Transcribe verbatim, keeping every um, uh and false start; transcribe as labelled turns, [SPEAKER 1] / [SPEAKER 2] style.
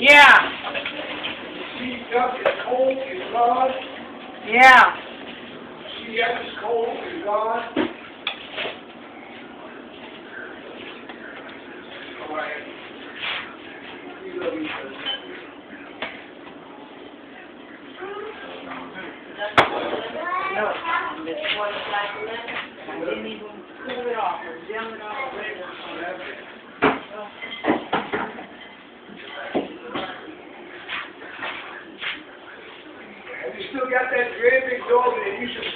[SPEAKER 1] Yeah.
[SPEAKER 2] Sea duck is cold is gone.
[SPEAKER 1] Yeah.
[SPEAKER 2] Sea duck is cold is gone. All right. You go eat this.
[SPEAKER 1] No, this was like eleven. I didn't even cool it off or jam it off or whatever.
[SPEAKER 2] Have you still got that great big dog that you used to